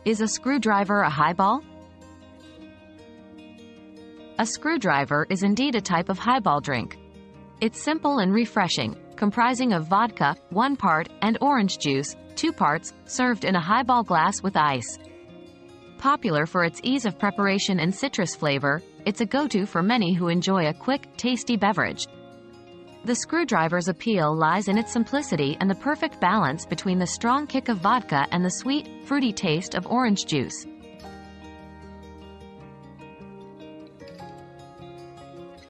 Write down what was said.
Is a screwdriver a highball? A screwdriver is indeed a type of highball drink. It's simple and refreshing, comprising of vodka, 1 part, and orange juice, 2 parts, served in a highball glass with ice. Popular for its ease of preparation and citrus flavor, it's a go-to for many who enjoy a quick, tasty beverage. The screwdriver's appeal lies in its simplicity and the perfect balance between the strong kick of vodka and the sweet, fruity taste of orange juice.